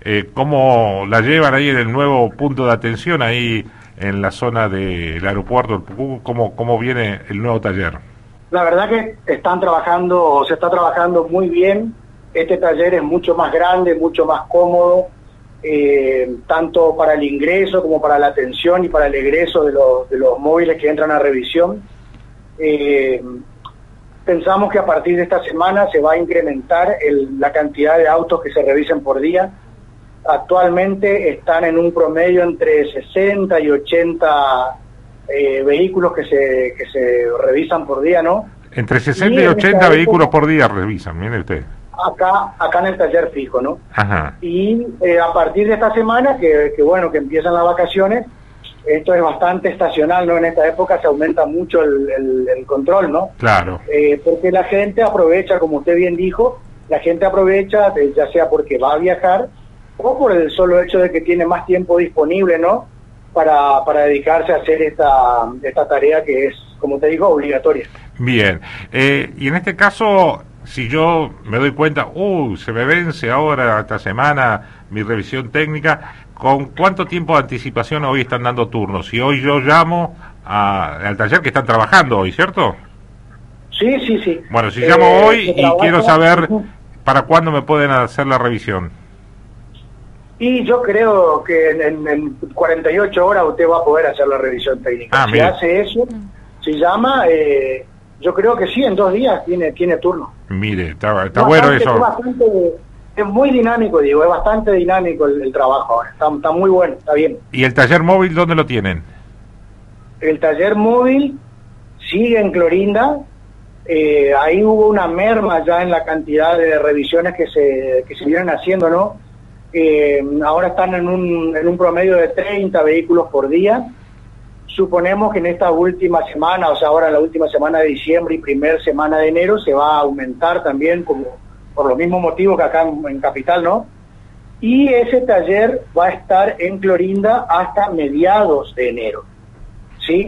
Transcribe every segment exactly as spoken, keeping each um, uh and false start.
eh, ¿cómo la llevan ahí en el nuevo punto de atención, ahí en la zona del aeropuerto? ¿Cómo, cómo viene el nuevo taller? La verdad que están trabajando, se está trabajando muy bien. Este taller es mucho más grande, mucho más cómodo, eh, tanto para el ingreso como para la atención y para el egreso de los, de los móviles que entran a revisión. Eh, pensamos que a partir de esta semana se va a incrementar el, la cantidad de autos que se revisen por día. Actualmente están en un promedio entre sesenta y ochenta eh, vehículos que se, que se revisan por día, ¿no? Entre sesenta y ochenta vehículos por día revisan, mire usted. Acá, acá en el taller fijo, ¿no? Ajá. Y eh, a partir de esta semana, que, que bueno, que empiezan las vacaciones, esto es bastante estacional, ¿no? En esta época se aumenta mucho el, el, el control, ¿no? Claro. Eh, porque la gente aprovecha, como usted bien dijo, la gente aprovecha, de, ya sea porque va a viajar, o por el solo hecho de que tiene más tiempo disponible, ¿no? Para, para dedicarse a hacer esta, esta tarea que es, como te digo, obligatoria. Bien. Eh, y en este caso, si yo me doy cuenta, uh, se me vence ahora esta semana mi revisión técnica, ¿con cuánto tiempo de anticipación hoy están dando turnos? Si hoy yo llamo a, al taller que están trabajando hoy, ¿cierto? Sí, sí, sí. Bueno, si eh, llamo hoy y trabaja... quiero saber para cuándo me pueden hacer la revisión. Y yo creo que en, en cuarenta y ocho horas usted va a poder hacer la revisión técnica. Ah, si mire. hace eso, si llama, eh, yo creo que sí, en dos días tiene tiene turno. Mire, está, está No, bueno bastante, eso. Es, bastante, es muy dinámico, digo, es bastante dinámico el, el trabajo ahora. Está, está muy bueno, está bien. ¿Y el taller móvil dónde lo tienen? El taller móvil sigue en Clorinda. Eh, ahí hubo una merma ya en la cantidad de revisiones que se, que se vienen haciendo, ¿no? Eh, ahora están en un, en un promedio de treinta vehículos por día. Suponemos que en esta última semana, o sea, ahora en la última semana de diciembre y primera semana de enero, se va a aumentar también, como por los mismos motivos que acá en, en Capital, ¿no? Y ese taller va a estar en Clorinda hasta mediados de enero, ¿sí?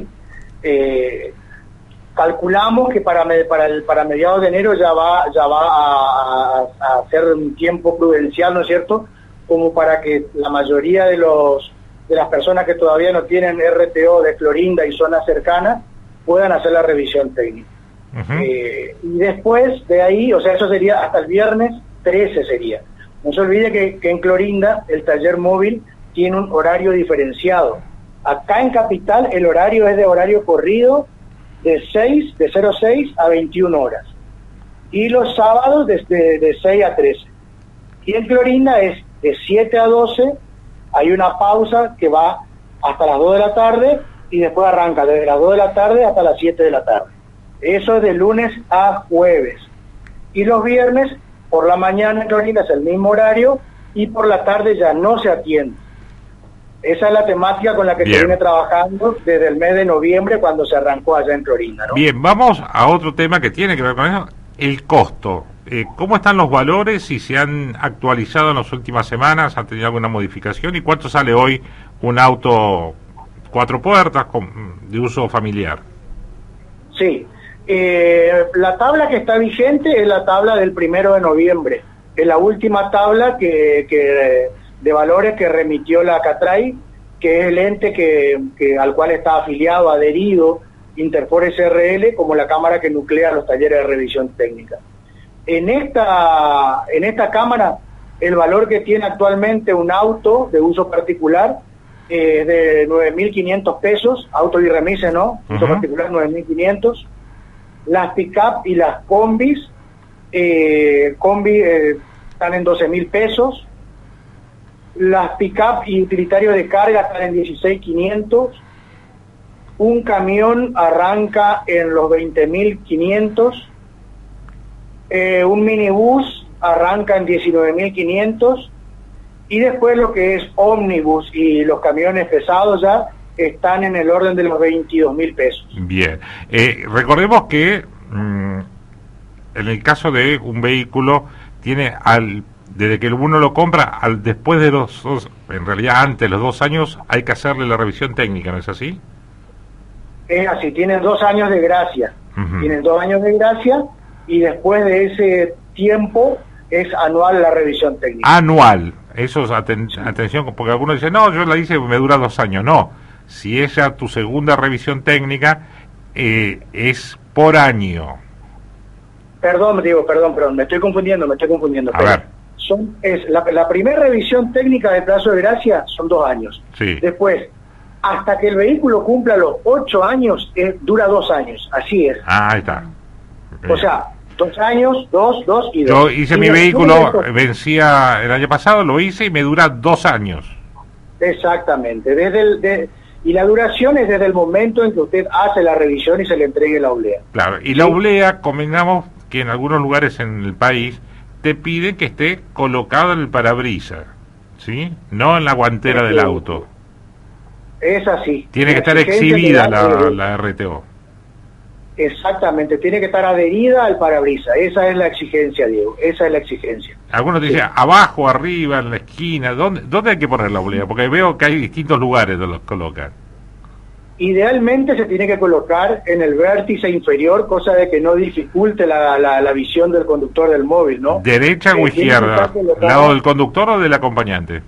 Eh, calculamos que para, para, el, para mediados de enero ya va, ya va a, a, a ser un tiempo prudencial, ¿no es cierto?, como para que la mayoría de los de las personas que todavía no tienen R T O de Clorinda y zonas cercanas puedan hacer la revisión técnica. Uh-huh. eh, y después de ahí, o sea, eso sería hasta el viernes trece sería. No se olvide que, que en Clorinda el taller móvil tiene un horario diferenciado. Acá en Capital el horario es de horario corrido de seis, de cero seis a veintiuna horas. Y los sábados desde de seis a trece. Y en Clorinda es de siete a doce, hay una pausa que va hasta las dos de la tarde y después arranca desde las dos de la tarde hasta las siete de la tarde. Eso es de lunes a jueves. Y los viernes, por la mañana en Clorinda es el mismo horario y por la tarde ya no se atiende. Esa es la temática con la que Bien. se viene trabajando desde el mes de noviembre cuando se arrancó allá en Clorinda, ¿no? Bien, vamos a otro tema que tiene que ver con eso, el costo. Eh, ¿Cómo están los valores? Si se han actualizado en las últimas semanas, ¿han tenido alguna modificación? ¿Y cuánto sale hoy un auto cuatro puertas con, de uso familiar? Sí, eh, la tabla que está vigente es la tabla del primero de noviembre. Es la última tabla que, que de valores que remitió la CATRAI, que es el ente que, que al cual está afiliado, adherido Interfor S R L como la cámara que nuclea los talleres de revisión técnica. En esta, en esta cámara, el valor que tiene actualmente un auto de uso particular es eh, de nueve mil quinientos pesos, auto y remise, ¿no? Uh-huh. Uso particular nueve mil quinientos. Las pick-up y las combis, eh, combi eh, están en doce mil pesos. Las pick-up y utilitario de carga están en dieciséis mil quinientos. Un camión arranca en los veinte mil quinientos. Eh, un minibús arranca en diecinueve mil quinientos y después lo que es ómnibus y los camiones pesados ya están en el orden de los veintidós mil pesos. Bien, eh, recordemos que mmm, en el caso de un vehículo tiene al desde que uno lo compra al después de los dos, en realidad antes de los dos años hay que hacerle la revisión técnica, ¿no es así? Es así, tienen dos años de gracia, uh-huh. tienen dos años de gracia y después de ese tiempo es anual la revisión técnica. Anual, Eso es aten atención, porque algunos dicen, no, yo la hice, me dura dos años. No, si es ya tu segunda revisión técnica, eh, es por año. Perdón, digo, perdón, perdón, me estoy confundiendo, me estoy confundiendo. A ver. Son, es, la, la primera revisión técnica del plazo de gracia son dos años. Sí. Después, hasta que el vehículo cumpla los ocho años, eh, dura dos años, así es. Ah, ahí está. O sea, dos años, dos, dos y dos. Yo hice y mi después vehículo, de eso, vencía el año pasado, lo hice y me dura dos años. exactamente. Desde el, de, y la duración es desde el momento en que usted hace la revisión y se le entregue la oblea. Claro, y ¿Sí? la oblea, convengamos que en algunos lugares en el país te piden que esté colocado en el parabrisas, ¿sí? No en la guantera del auto. Es así. Tiene que La estar exigencia exhibida que da- la, la R T O. Exactamente, tiene que estar adherida al parabrisas. Esa es la exigencia, Diego. Esa es la exigencia. Algunos te dicen abajo, arriba, en la esquina. ¿Dónde, ¿Dónde hay que poner la oblea? Porque veo que hay distintos lugares donde los colocan. Idealmente se tiene que colocar en el vértice inferior, cosa de que no dificulte la, la, la visión del conductor del móvil, ¿no? ¿Derecha Eh, o tiene que izquierda? estar colocado ¿Lado del conductor o del acompañante?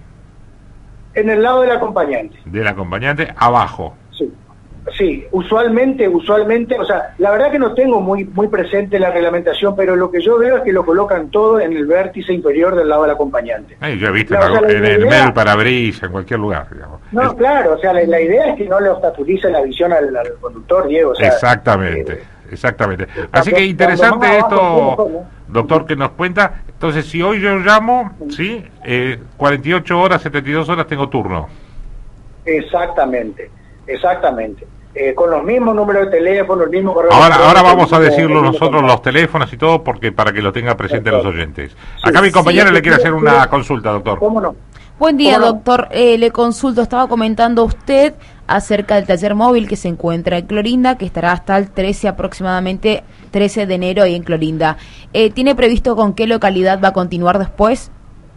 En el lado del acompañante. Del acompañante, abajo. Sí, sí, usualmente, usualmente, o sea, la verdad que no tengo muy muy presente la reglamentación, pero lo que yo veo es que lo colocan todo en el vértice inferior del lado del acompañante. Ay, yo he visto Claro, en, o sea, la en el idea- medio del parabrisas, en cualquier lugar, digamos. No, Es- claro, o sea, la, la idea es que no le obstaculice la visión al, al conductor, Diego. O sea, Exactamente, eh, exactamente. cuando- Así que interesante cuando más abajo, esto, mejor, ¿no? doctor, que nos cuenta. Entonces, si hoy yo llamo, ¿sí? Eh, cuarenta y ocho horas, setenta y dos horas tengo turno. Exactamente, exactamente. Eh, con los mismos números de teléfono, el mismo correo. Ahora, ahora electrónico, vamos a el mismo- decirlo el mismo nosotros, contacto. los teléfonos y todo, porque para que lo tenga presente los oyentes. Sí, Acá mi compañera sí, le quiere sí, hacer sí. una consulta, doctor. ¿Cómo no? Buen día, ¿Cómo no? doctor. Eh, le consulto, estaba comentando usted acerca del taller móvil que se encuentra en Clorinda, que estará hasta el trece aproximadamente, trece de enero ahí en Clorinda. Eh, ¿Tiene previsto con qué localidad va a continuar después?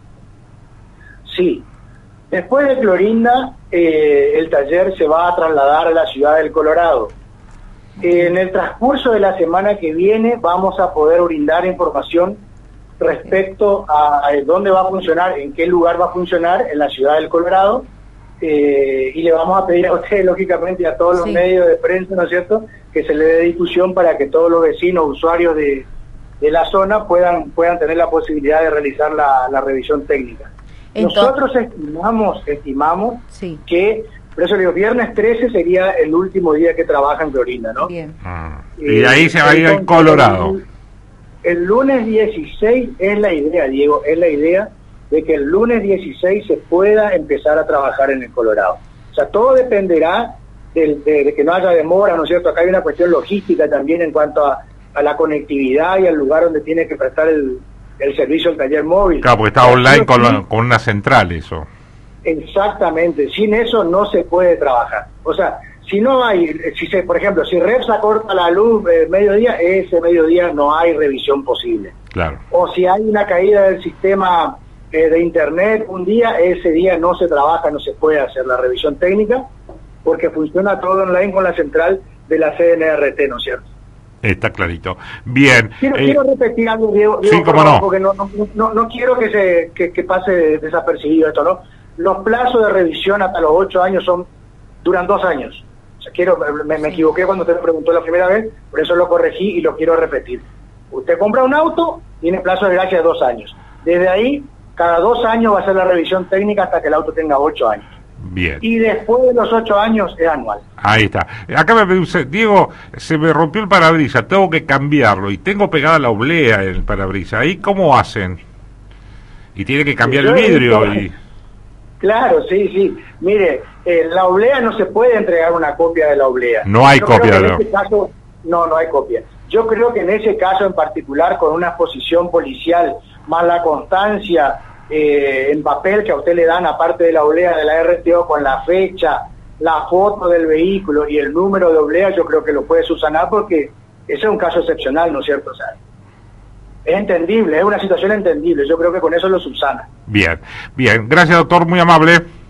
Sí. Después de Clorinda, eh, el taller se va a trasladar a la ciudad del Colorado. Eh, en el transcurso de la semana que viene vamos a poder brindar información respecto a, a dónde va a funcionar, en qué lugar va a funcionar en la ciudad del Colorado, eh, y le vamos a pedir a ustedes, lógicamente, y a todos los Sí. medios de prensa, ¿no es cierto?, que se le dé difusión para que todos los vecinos, usuarios de, de la zona puedan, puedan tener la posibilidad de realizar la, la revisión técnica. Entonces- Nosotros estimamos, estimamos Sí. que, por eso le digo, viernes trece sería el último día que trabaja en Clorinda, ¿no? Bien. Ah, Eh, y ahí se va a ir al entonces, Colorado. El, el lunes dieciséis es la idea, Diego, es la idea de que el lunes dieciséis se pueda empezar a trabajar en el Colorado. O sea, todo dependerá del- de, de que no haya demora, ¿no es cierto? Acá hay una cuestión logística también en cuanto a, a la conectividad y al lugar donde tiene que prestar el, el servicio del taller móvil. Claro, porque está Pero online sí, con, la- con una central eso. Exactamente, sin eso no se puede trabajar. O sea, si no hay, si se, por ejemplo, si Repsa corta la luz eh, mediodía, ese mediodía no hay revisión posible. Claro. O si hay una caída del sistema eh, de internet un día, ese día no se trabaja, no se puede hacer la revisión técnica, porque funciona todo online con la central de la C N R T, ¿no es cierto? Está clarito. Bien. Quiero, eh, quiero repetir algo, Diego, Diego, sí, cómo por favor, no. porque no, no, no, no quiero que, se, que, que pase desapercibido esto, ¿no? Los plazos de revisión hasta los ocho años son duran dos años. O sea, quiero, me, me equivoqué cuando usted me preguntó la primera vez, por eso lo corregí y lo quiero repetir. Usted compra un auto, tiene plazo de gracia de dos años. Desde ahí, cada dos años va a ser la revisión técnica hasta que el auto tenga ocho años. Bien. Y después de los ocho años es anual. Ahí está. Acá me dice, Diego, se me rompió el parabrisas, tengo que cambiarlo y tengo pegada la oblea en el parabrisas. ¿Ahí cómo hacen? Y tiene que cambiar el Yo he vidrio. visto- Y... Claro, sí, sí. Mire, eh, la oblea no se puede entregar una copia de la oblea. No hay Yo creo copia que de en la- ese caso, no, no hay copia. Yo creo que en ese caso en particular, con una exposición policial, más la constancia eh, en papel que a usted le dan, aparte de la oblea de la R T O, con la fecha, la foto del vehículo y el número de oblea, yo creo que lo puede subsanar porque ese es un caso excepcional, ¿no es cierto? O sea, es entendible, es una situación entendible. Yo creo que con eso lo subsana. Bien, bien. Gracias, doctor, muy amable.